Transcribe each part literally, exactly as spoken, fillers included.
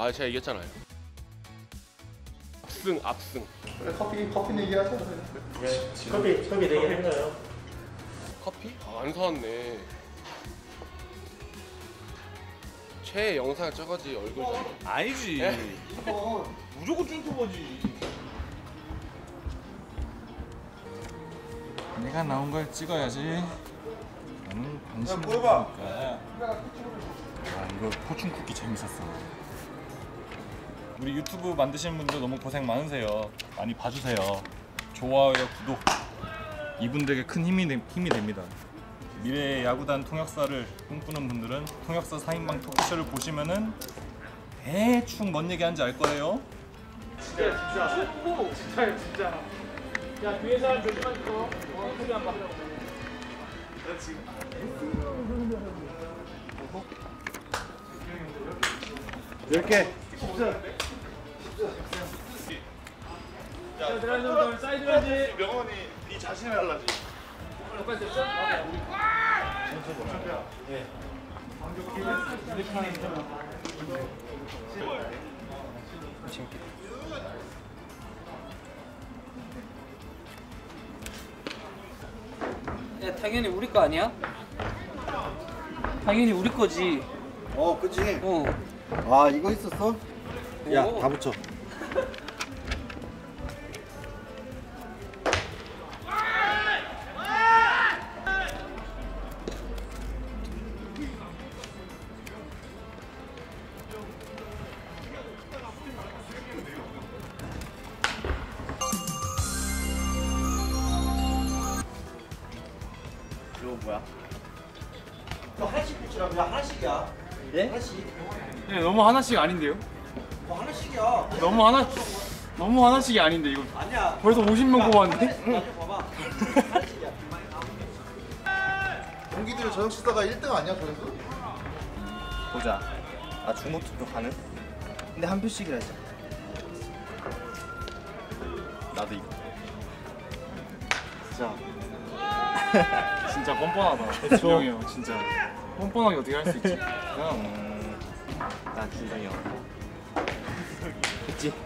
아 제가 이겼잖아요. 압승 압승. 그래, 커피 커피 내기하자. 예, 커피 커피 내기 했나요? 커피? 아, 안 사왔네. 최애 영상 저거지 얼굴 좀. 아니지. 무조건 쭈투버지. 내가 나온 걸 찍어야지. 나는 방심을 보여봐. 하니까. 아 이거 포춘 쿠키 재밌었어. 우리 유튜브 만드시는 분들 너무 고생 많으세요. 많이 봐주세요. 좋아요, 구독. 이분들에게 큰 힘이, 힘이 됩니다. 미래의 야구단 통역사를 꿈꾸는 분들은 통역사 사 인방 토크쇼를 보시면은 대충 뭔 얘기하는지 알 거예요. 진짜 진짜 진짜야 진짜. 야 뒤에 사람 조심만 줘. 어 소리 안 봐. 그렇지. 이렇게. 자 들어가는 놈들 사이드 가지. 명언이 네 자신을 알라지. 똑같이 됐어? 예. 야 당연히 우리 거 아니야? 당연히 우리 거지. 어, 그치. 어. 아, 이거 있었어? 야, 오. 다 붙여. 이거 뭐야? 이거 하나씩 붙이라고. 야, 하나씩이야. 예? 하나씩. 네, 너무 하나씩 아닌데요? 뭐 하나씩이야. 너무 하나 너무 하나씩이 아닌데 이거. 아니야. 벌써 오십 명 뽑았는데? 나좀 봐봐. 하나씩이야. 경기들 저녁 식사가 일 등 아니야, 조회수? 보자. 아 중복 투표 가능? 근데 한 표씩이라 했어. 나도 이거. 진짜 진짜 뻔뻔하다. 주영이 형 진짜 뻔뻔하게 어떻게 할 수 있지? 그냥 음, 난 준성이 형. 있지?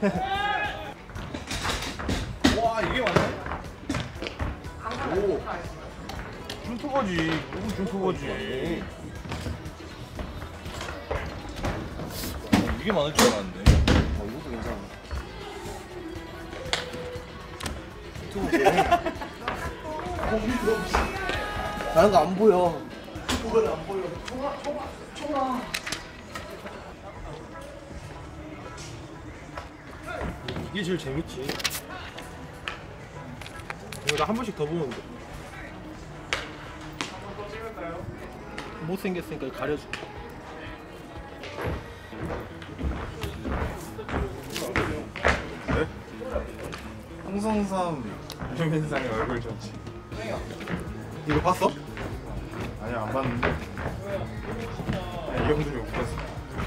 와, 이게 맞네? 오. 준투버지. 이건 준투버지. 이게 많을 줄 알았는데. 어, 이것도 괜찮아. 나는 거 안 보여. 그걸 안 보여. 총아, 총아, 총아. 이게 제일 재밌지. 이거 나 한 번씩 더 보면 돼. 못생겼으니까 가려줄게. 홍성삼 유민상의 얼굴 전치. 이거 봤어? 아니야 안 봤는데. 이 형들이 못 봤어.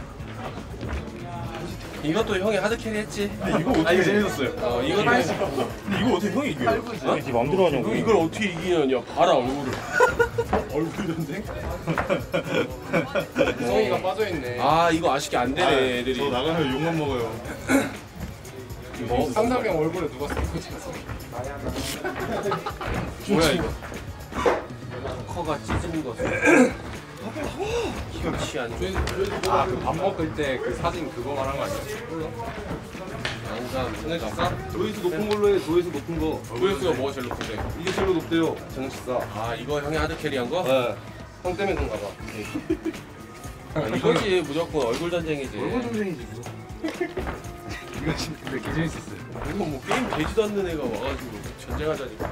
이것도 형이 하드캐리 했지. 근데 이거 어떻게 재밌었어요? 어 이거 할 수. 근데 이거 어떻게 형이 이겨요? 어? 네 맘대로 하냐고. 이걸 어떻게 이기냐냐. 봐라 얼굴을. 얼굴 전쟁? 성이가 빠져있네. 아 이거 아쉽게 안 되네 애들이. 저 나가면 욕만 먹어요. 뭐 쌍남경 얼굴에 누가 쓴 거지? 뭐야 이거? 커가 찢은 거. 기가 취하네. 아그 밥 먹을 때 그 사진 그거 말한 거 아니야? 영상 보내줬어? 조회수 높은 걸로 해. 조회수 높은 거. 조회수가 뭐가 제일 높은데? 이게 제일 높대요. 저녁 식사. 아 이거 형이 하드캐리한 거? 네. 형 때문에 그런가 봐. 아, 이거지 무조건 얼굴 전쟁이지. 얼굴 전쟁이지 이거. 이거 진짜 근데 개 재밌었어요. 이거 뭐 게임 되지도 않는 애가 와가지고 전쟁하자니까.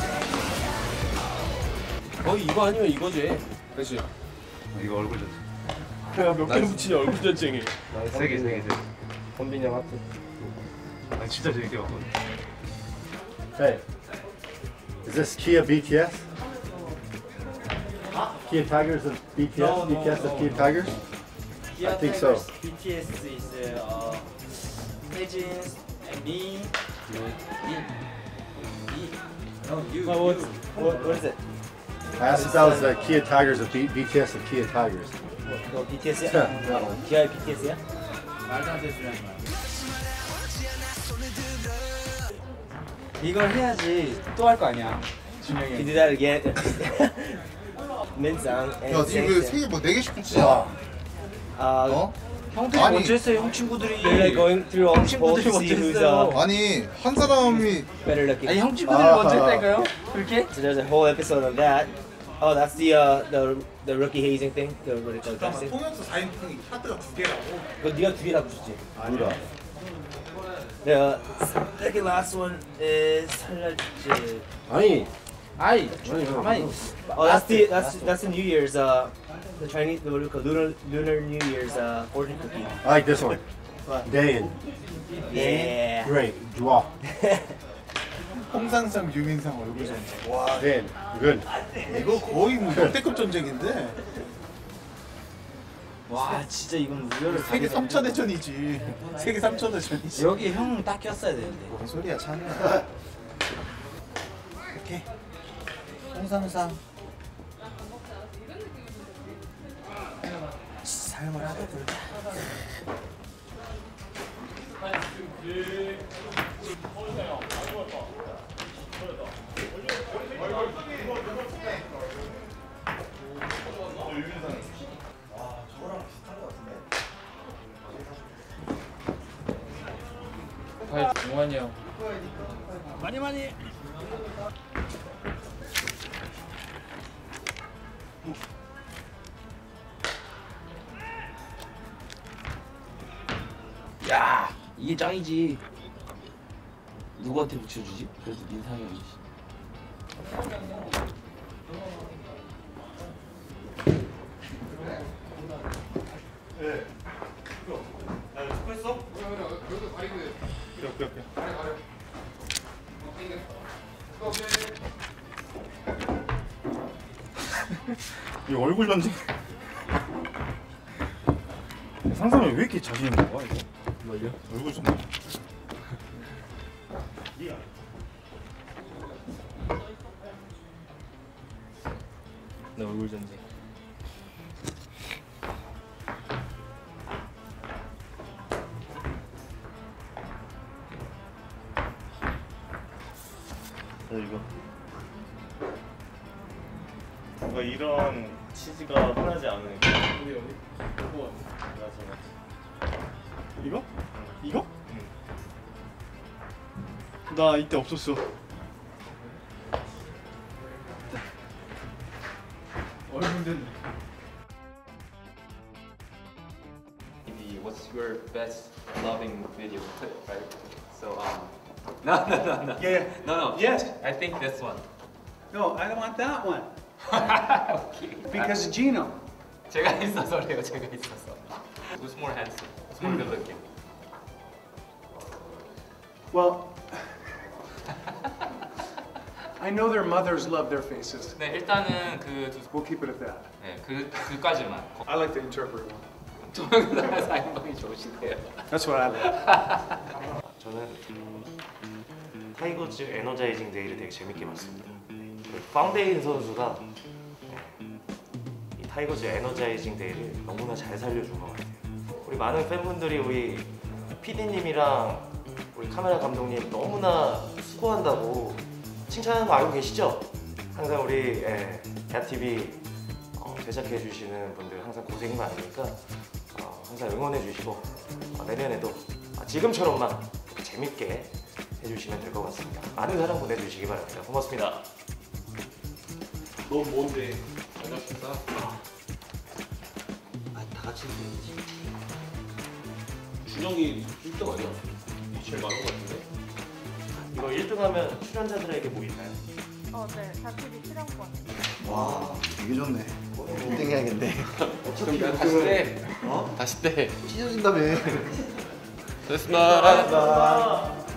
거의 이거 아니면 이거지. 그렇지. 이거 얼굴 전쟁. 야, 몇 개를 붙이냐 얼굴 전쟁이. 세 개, 세 개, 세 개. 권빈이 형 하트. 아 진짜 재밌게 봤거든. Hey, is this Kia B T S? Kia Tigers of B T S? No, no, B T S no, of Kia no. Tigers? Kia I think so. Tigers, B T S is uh, Taejin and me. Me. Me. No, you. What, you. what, what is it? I asked if that was the Kia Tigers of B, BTS of Kia Tigers. 너 Yeah, 비티에스야? that one. 기아의 비티에스야? 말도 안 되는 소리 하지 마. 이걸 해야지 또 할 거 아니야. 준영이. You do that again. 민상. 야, 지금 세개 뭐 네 개씩 붙이자. 아, 어? 형들이 아니. 먼저 했어요. 형 친구들이. They're going through all 형 the polls to 친구들이 see 먼저 who's uh, 했어요. 아니 한 사람이 better looking. 아니 형 친구들이 아. 먼저 했다니까요? 그렇게? So there's a whole episode of that. Oh, that's the uh the the rookie hazing thing. The what it called testing. 통역사 사 인승이 카드가 두 개라고. 그거 네가 두 개라고 주지. 아니라. The second last one is 살랄지. 아니, 아이, 가만히. Oh, that's the that's that's the New Year's uh the Chinese what do we call lunar lunar New Year's uh fortune cookie. I like this one. Dayin. Yeah. Great. Joie. 홍상상 유민상 얼굴 전쟁. 와 Dayin. Good. 이거 거의 뭐 역대급 전쟁인데. 와 진짜 이건 우열을 세계 삼 차 대전이지. 세계 삼 차 대전이지. 여기 형 딱 꼈어야 되는데. 뭔 소리야 찬이야. 이렇게 홍상상 삶을 하다 보자. 아, 용환이 형. 많이 많이. 야 이게 짱이지. 누구한테 붙여주지? 그래도 민상이 형이지. 이 얼굴 전쟁. 상상이 왜 이렇게 자신 있는 거야 이거? 뭘요? 얼굴 전쟁. 내 얼굴 전쟁. 이거 뭔가 이런 치즈가 흔하지 않으니까. 어디 어디? 이거? 이거? 응. 나 이때 없었어. 얼굴은 What's your best loving video clip, right? So um, no, no, no, no. Yeah, yeah. No, no. Yes. I think this one. No, I don't want that one. Okay. Because of Gino. 제가 있어서래요. 제가 있어서. Who's more handsome? Who's more good looking? Well, I know their mothers love their faces. 네, 일단은 그 두, We'll keep it at that. 네, 그 그까지만. I like the interpreter one. 동영상 사인방이 좋으시대요. That's what I like. 저는 타이거즈 에너자이징 데이를 되게 재밌게 봤습니다. 파운데인 선수가 이 타이거즈 에너자이징 데이를 너무나 잘 살려준 것 같아요. 우리 많은 팬분들이 우리 피디님이랑 우리 카메라 감독님 너무나 수고한다고 칭찬하는 거 알고 계시죠? 항상 우리 예, 야티비 어, 제작해 주시는 분들 항상 고생이 많으니까 어, 항상 응원해 주시고 어, 내년에도 아, 지금처럼만 재밌게 해주시면 될 것 같습니다. 많은 사랑 보내주시기 바랍니다. 고맙습니다. 넌 뭔데? 안녕하십니까? 아, 다 같이 해야지. 준영이 일 등 아니야? 이 제일 많은 것 같은데? 이거 일 등 하면 출연자들에게 뭐 있나요? 어, 네. 자취비 실험권. 와 되게 좋네. 일 등 해야겠네. 그럼 내가 다시 떼. 어? 다시 떼. 찢어진다며. 됐습니다.